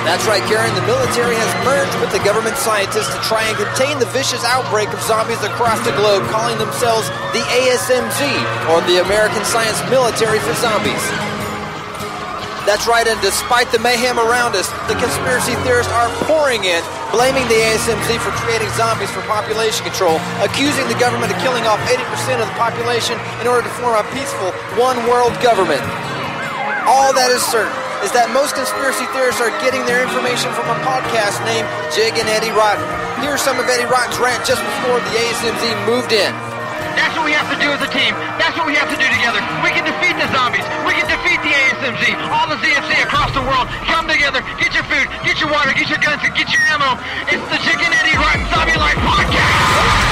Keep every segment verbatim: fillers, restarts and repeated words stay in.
That's right, Karen. The military has merged with the government scientists to try and contain the vicious outbreak of zombies across the globe, calling themselves the A S M Z, or the American Science Military for Zombies. That's right, and despite the mayhem around us, the conspiracy theorists are pouring in, blaming the A S M Z for creating zombies for population control, accusing the government of killing off eighty percent of the population in order to form a peaceful one-world government. All that is certain is that most conspiracy theorists are getting their information from a podcast named Jig and Eddie Rotten. Here's some of Eddie Rotten's rant just before the A S M Z moved in. That's what we have to do as a team. That's what we have to do together. We can defeat the zombies. We can defeat the A S M Z. All the Z F C across the world. Come together. Get your food. Get your water. Get your guns. And get your ammo. It's the Jig and Eddie Rotten Zombie Life Podcast.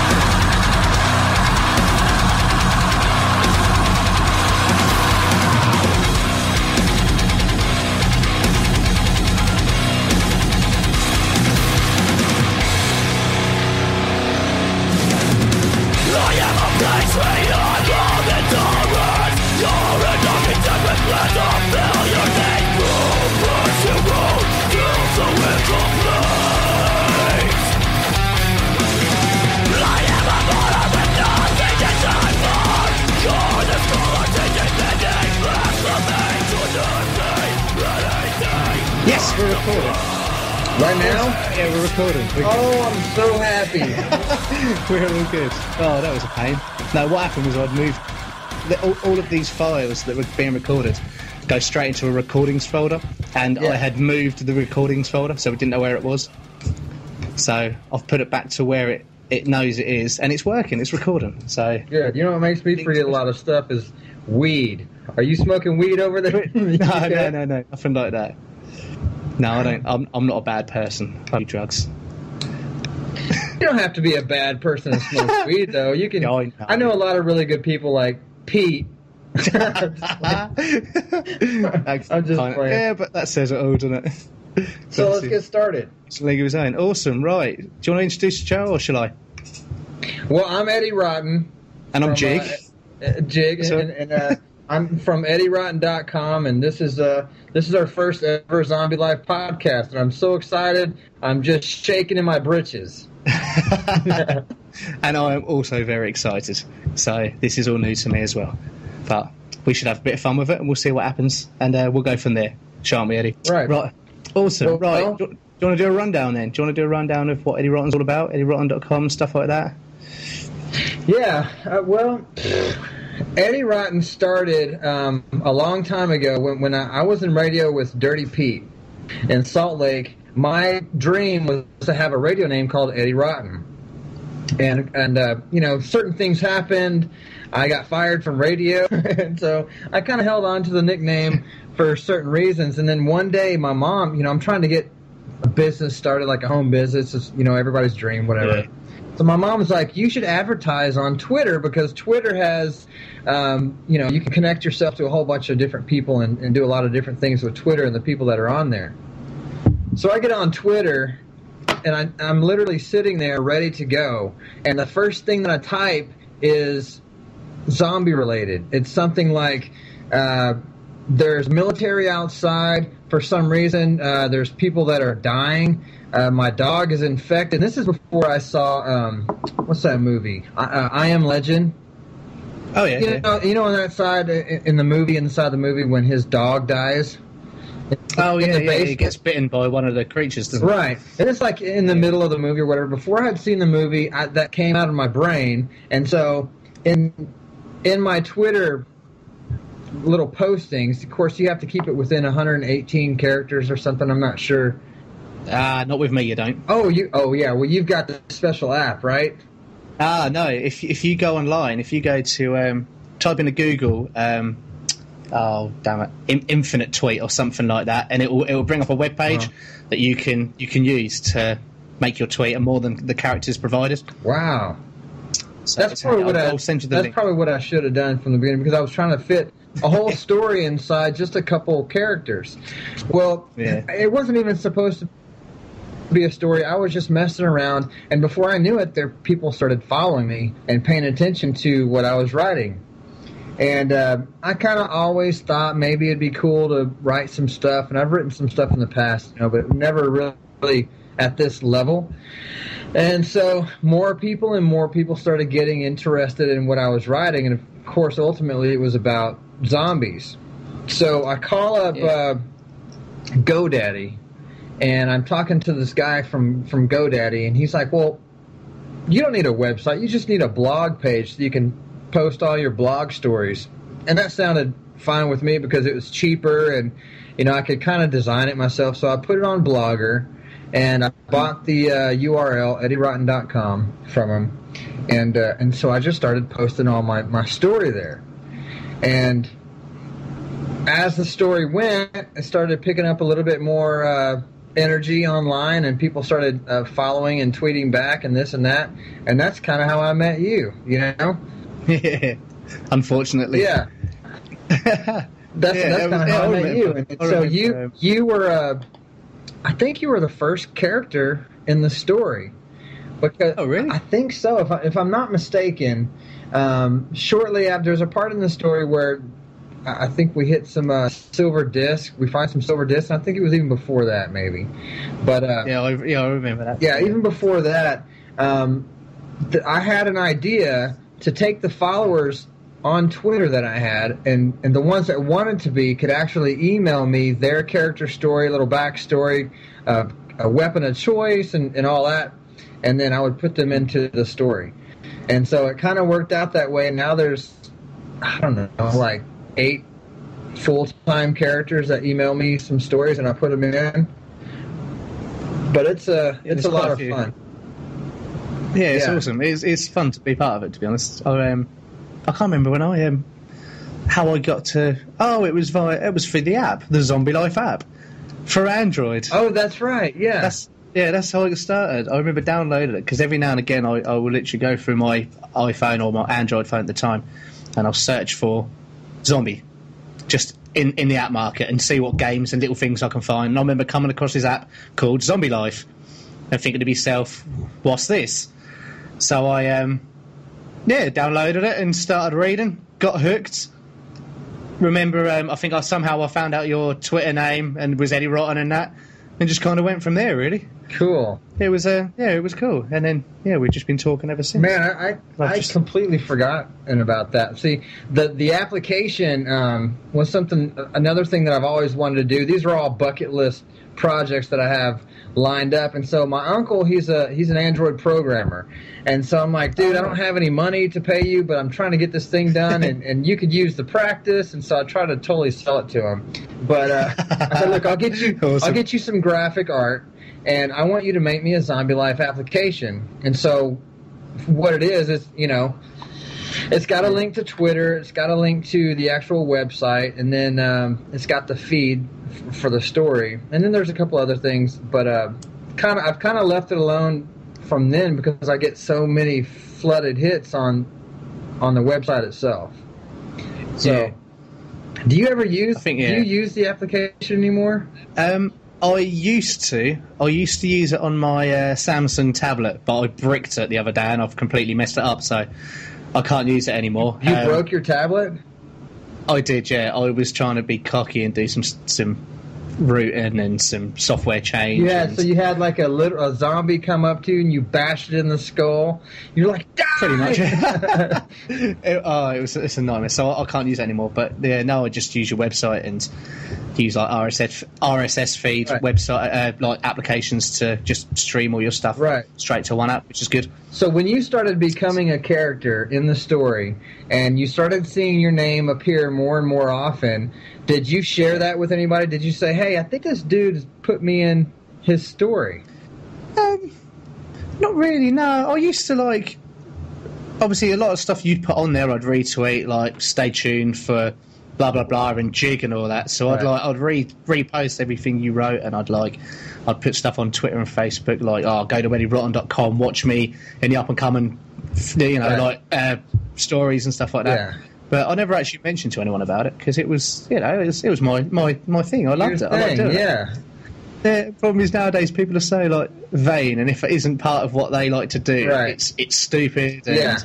Yes, we're recording. Right now? Yeah, we're recording. We're oh, I'm so happy. We're all good. Oh, that was a pain. No, what happened was I'd moved the, all, all of these files that were being recorded go straight into a recordings folder, and yeah. I had moved the recordings folder, so we didn't know where it was. So I've put it back to where it, it knows it is, and it's working. It's recording. So good. You know what makes me forget a lot of stuff is weed. Are you smoking weed over there? no, no, no, no, nothing like that. No, I don't. I'm, I'm not a bad person. I do drugs. You don't have to be a bad person to smoke weed, though. You can. No, I, know. I know a lot of really good people like Pete. I'm just playing. Yeah, but that says it all, doesn't it? So let's get started. It's a league of his own. Awesome. Right. Do you want to introduce the show, or shall I? Well, I'm Eddie Rotten. And I'm from, Jig. Uh, uh, Jig, and, and uh, I'm from Eddie Rotten dot com, and this is uh this is our first ever Zombie Life podcast, and I'm so excited. I'm just shaking in my britches. And I am also very excited. So this is all new to me as well. But we should have a bit of fun with it, and we'll see what happens, and uh, we'll go from there. Shan't we, Eddie? Right. Right. Awesome. Well, right. well, do, do you want to do a rundown then? Do you want to do a rundown of what Eddie Rotten's all about? Eddie Rotten dot com, stuff like that? Yeah. Uh, well, Eddie Rotten started um, a long time ago when, when I, I was in radio with Dirty Pete in Salt Lake. My dream was to have a radio name called Eddie Rotten. And, and uh, you know, certain things happened. I got fired from radio, and so I kind of held on to the nickname for certain reasons. And then one day, my mom, you know, I'm trying to get a business started, like a home business, it's, you know, everybody's dream, whatever. Yeah. So my mom was like, you should advertise on Twitter, because Twitter has, um, you know, you can connect yourself to a whole bunch of different people and, and do a lot of different things with Twitter and the people that are on there. So I get on Twitter, and I, I'm literally sitting there ready to go. And the first thing that I type is zombie related. It's something like uh, there's military outside for some reason. Uh, there's people that are dying. Uh, my dog is infected. This is before I saw um, what's that movie? I, uh, I Am Legend. Oh yeah. You yeah. know, you know on that side in the movie, inside the movie, when his dog dies. Oh yeah, yeah, he gets bitten by one of the creatures, doesn't right. It? And it's like in the yeah. middle of the movie or whatever. Before I had seen the movie, I, that came out of my brain, and so in in my Twitter little postings, of course, you have to keep it within one hundred eighteen characters or something. I'm not sure. Ah, uh, not with me, you don't. Oh, you. Oh, yeah. Well, you've got the special app, right? Ah, no. If if you go online, if you go to um, type into Google. Um, Oh damn it! In, infinite tweet or something like that, and it will it will bring up a web page oh. that you can you can use to make your tweet and more than the characters provided. Wow, so that's probably what I, I'll send you the that's link. probably what I should have done from the beginning, because I was trying to fit a whole story inside just a couple characters. Well, yeah. It wasn't even supposed to be a story. I was just messing around, and before I knew it, there people started following me and paying attention to what I was writing. And uh, I kind of always thought maybe it'd be cool to write some stuff, and I've written some stuff in the past, you know, but never really at this level. And so more people and more people started getting interested in what I was writing, and of course, ultimately, it was about zombies. So I call up Yeah. uh, GoDaddy, and I'm talking to this guy from, from GoDaddy, and he's like, well, you don't need a website, you just need a blog page so you can post all your blog stories. And that sounded fine with me because it was cheaper, and you know I could kind of design it myself. So I put it on Blogger, and I bought the uh, U R L eddie rotten dot com from him, and uh, and so I just started posting all my, my story there. And as the story went, it started picking up a little bit more uh, energy online, and people started uh, following and tweeting back and this and that, and that's kind of how I met you, you know. Yeah, unfortunately. Yeah. That's Yeah, that's that kind was- of yeah, how I I met remember. you. And I so remember, you um, you were uh, I think you were the first character in the story. Because Oh, really? I think so. If I, if I'm not mistaken, um, shortly after, there's a part in the story where I I think we hit some uh, silver disc. We find some silver discs. And I think it was even before that, maybe. But uh, Yeah, I, yeah, I remember that. yeah, even before that, um, th- I had an idea to take the followers on Twitter that I had, and, and the ones that wanted to be could actually email me their character story, a little backstory, uh, a weapon of choice, and, and all that, and then I would put them into the story. And so it kind of worked out that way, and now there's, I don't know, like eight full-time characters that email me some stories, and I put them in. But it's a, Yeah, it's there's a lot quite a of few. fun. Yeah, it's Yeah. awesome. It's it's fun to be part of it. To be honest, I um, I can't remember when I um, how I got to. Oh, it was via it was for the app, the Zombie Life app, for Android. Oh, that's right. Yeah. That's yeah, that's how I got started. I remember downloading it because every now and again I, I will literally go through my iPhone or my Android phone at the time, and I'll search for zombie, just in, in the app market, and see what games and little things I can find. And I remember coming across this app called Zombie Life, and thinking to myself, "What's this?" So I um, yeah, downloaded it and started reading. Got hooked. Remember, um, I think I somehow I found out your Twitter name and was Eddie Rotten and that, and just kind of went from there. Really. Cool. It was uh, yeah, it was cool, and then yeah, we've just been talking ever since. Man, I I, I've I just- completely forgotten about that. See, the the application um, was something, another thing that I've always wanted to do. These are all bucket list projects that I have lined up, and so my uncle, he's a he's an Android programmer, and so I'm like, dude, I don't have any money to pay you, but I'm trying to get this thing done, and, and you could use the practice, and so I try to totally sell it to him. But uh, I said, look, I'll get you Awesome. I'll get you some graphic art, and I want you to make me a Zombie Life application. And so what it is is, you know, it's got a link to Twitter, it's got a link to the actual website, and then um, it's got the feed f- for the story. And then there's a couple other things, but uh, kind of I've kind of left it alone from then because I get so many flooded hits on on the website itself. So, Yeah. do you ever use I think, do yeah. you use the application anymore? Um, I used to. I used to use it on my uh, Samsung tablet, but I bricked it the other day and I've completely messed it up, so I can't use it anymore. You Um, broke your tablet? I did, yeah. I was trying to be cocky and do some some routing and some software change. Yeah, and so you had like a little a zombie come up to you and you bashed it in the skull. You're like, die! pretty much. it, oh, it was it's a nightmare. So I, I can't use it anymore. But yeah, now I just use your website and use like R S S R S S feed Right. website uh, like applications to just stream all your stuff Right. straight to one app, which is good. So when you started becoming a character in the story and you started seeing your name appear more and more often, did you share that with anybody? Did you say, hey, I think this dude has put me in his story? Um, not really. No, I used to like. Obviously, a lot of stuff you'd put on there, I'd retweet, like "Stay tuned for blah blah blah" and Jig and all that. So I'd Right. like I'd re repost everything you wrote, and I'd like I'd put stuff on Twitter and Facebook, like "Oh, go to eddie rotten dot com, watch me in the up and coming, you know, Right. like uh, stories and stuff like that." Yeah. But I never actually mentioned to anyone about it because it was, you know, it was, it was my, my, my thing. I loved Your it. I liked thing, doing it. yeah. The problem is nowadays people are so like vain, and if it isn't part of what they like to do, Right. it's it's stupid. And Yeah.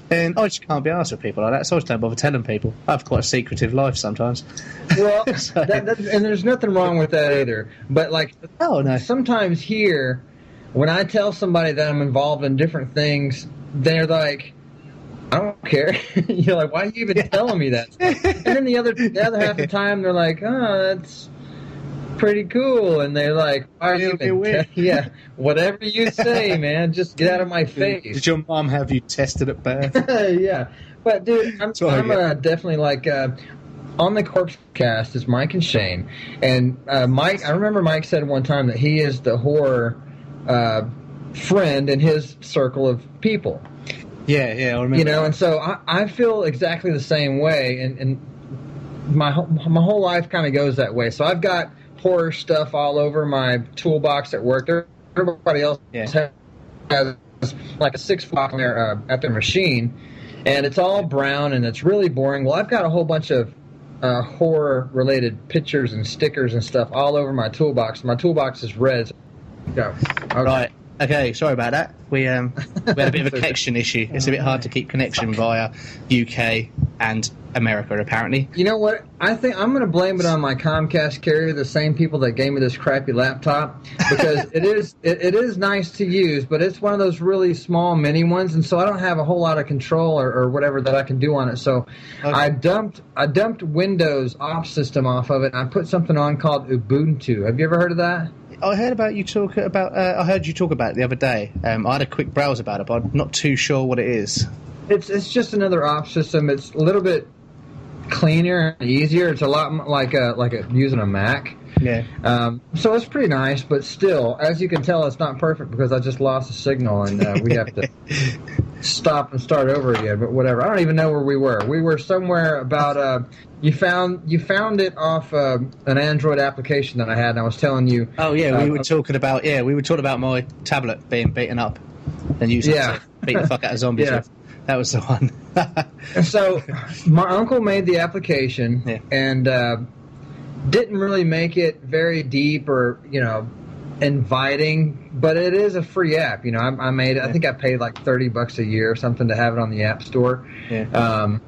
And I just can't be arsed with people like that, so I just don't bother telling people. I have quite a secretive life sometimes. Well, So- that, that, and there's nothing wrong with that either. But like, Oh, no. sometimes here, when I tell somebody that I'm involved in different things, they're like, I don't care. You're like, why are you even telling me that? And then the other the other half of the time, they're like, oh, that's pretty cool. And they're like, why are you It'll be even weird. te- yeah, whatever you say, man, just get out of my Did face. your mum have you tested at birth? Yeah, but dude, I'm, Sorry, I'm yeah. uh, definitely like uh, on the Corpse Cast is Mike and Shane, and uh, Mike. I remember Mike said one time that he is the horror uh, friend in his circle of people. Yeah, yeah, I remember. You know, and so I, I feel exactly the same way, and, and my whole- my whole life kind of goes that way. So I've got horror stuff all over my toolbox at work. There, everybody else Yeah. has like a six foot on their uh, at their machine, and it's all brown and it's really boring. Well, I've got a whole bunch of uh, horror related pictures and stickers and stuff all over my toolbox. My toolbox is red. So, go. Okay. Right. Okay, sorry about that. We um we had a bit of a connection issue. It's a bit hard to keep connection via U K and America, apparently. You know what? I think I'm going to blame it on my Comcast carrier, the same people that gave me this crappy laptop, because it is it, it is nice to use, but it's one of those really small mini ones, and so I don't have a whole lot of control or, or whatever that I can do on it. So Okay. I dumped I dumped Windows op system off of it, and I put something on called Ubuntu. Have you ever heard of that? I heard about you talk about. Uh, I heard you talk about it the other day. Um, I had a quick browse about it, but I'm not too sure what it is. It's it's just another op system. It's a little bit cleaner and easier. It's a lot m- like a like a, using a Mac. Yeah. Um, so it's pretty nice, but still, as you can tell, it's not perfect because I just lost the signal and uh, we have to stop and start over again. But whatever. I don't even know where we were. We were somewhere about. Uh, you found you found it off uh, an Android application that I had, and I was telling you. Oh yeah, we uh, were talking about yeah, we were talking about my tablet being beaten up and using Yeah. it to beat the fuck out of zombies. Yeah. with. That was the one. And so my uncle made the application Yeah. and uh, didn't really make it very deep or, you know, inviting, but it is a free app. You know, I, I made it. I think I paid like thirty bucks a year or something to have it on the App Store. Yeah. Um,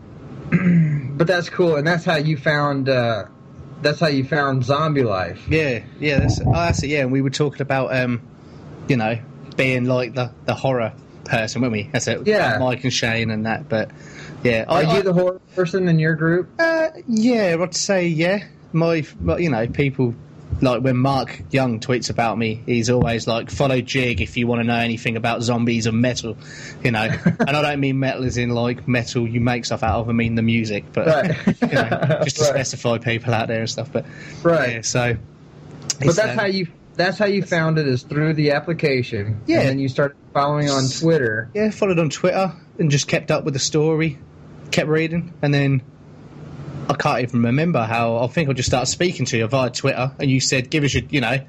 but that's cool, and that's how you found. Uh, that's how you found Zombie Life. Yeah, yeah, that's, oh, that's it. Yeah, and we were talking about, um, you know, being like the, the horror person, weren't we? That's it. Yeah. Mike and Shane and that. But yeah, Are I, you I- the horror person in your group? Uh, yeah, I'd say yeah. My, my- you know, people like when Mark Young tweets about me, he's always like, "Follow Jig if you want to know anything about zombies and metal," you know. And I don't mean metal as in like metal you make stuff out of. I mean the music, but Right. you know, just to Right. specify people out there and stuff. But Right. yeah, so. But it's, that's um, how you. That's how you found it, is through the application. Yeah. And then you started following on Twitter. Yeah, followed on Twitter and just kept up with the story, kept reading, and then I can't even remember how. I think I just started speaking to you via Twitter, and you said, "Give us your, you know,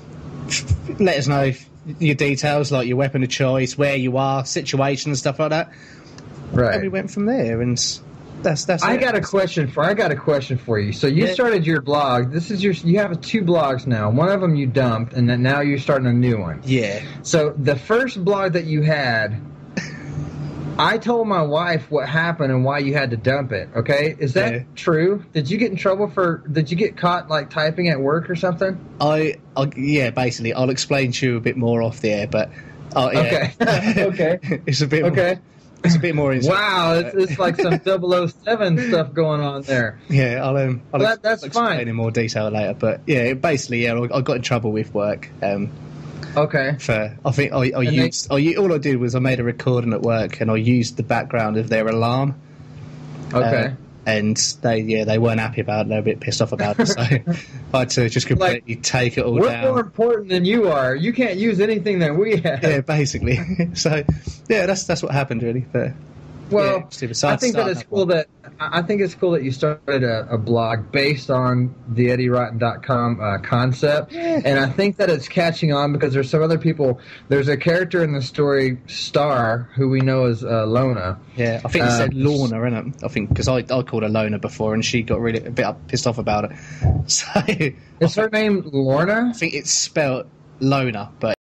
let us know your details, like your weapon of choice, where you are, situation, and stuff like that." Right. And we went from there, and that's that's. I it. got a question for I got a question for you. So you Yeah. started your blog. This is your you have two blogs now. One of them you dumped, and then now you're starting a new one. Yeah. So the first blog that you had, I told my wife what happened and why you had to dump it. Okay, is that Yeah. true? Did you get in trouble for? Did you get caught like typing at work or something? I, I yeah, basically, I'll explain to you a bit more off the air, but oh yeah. Okay. Okay. it's a bit. Okay. More, it's a bit more. Into Wow, it's, it's like some double oh seven stuff going on there. Yeah, I'll, um, I'll Well, ex- that- that's I'll explain fine. in more detail later. But yeah, basically, yeah, I I got in trouble with work. Um, Okay. for I think I, I they- used I, u- all I did was I made a recording at work and I used the background of their alarm. Okay. Uh, and they yeah they weren't happy about it. They were a bit pissed off about it. So I had to just completely take it all We're down. more important than you are. You can't use anything that we have. Yeah, basically. So yeah, that's that's what happened really. But Well, yeah, stupid. So I I'd think that start it's that cool one. that I I think it's cool that you started a, a blog based on the Eddie Rotten dot com uh, concept, and I think that it's catching on because there's some other people. There's a character in the story, Star, who we know as uh, Lona. Yeah, I think it Uh, said Lorna, innit? I think because I, I called her Lona before, and she got really a bit up, pissed off about it. So I Is her name Lorna? think it's spelled Lona, but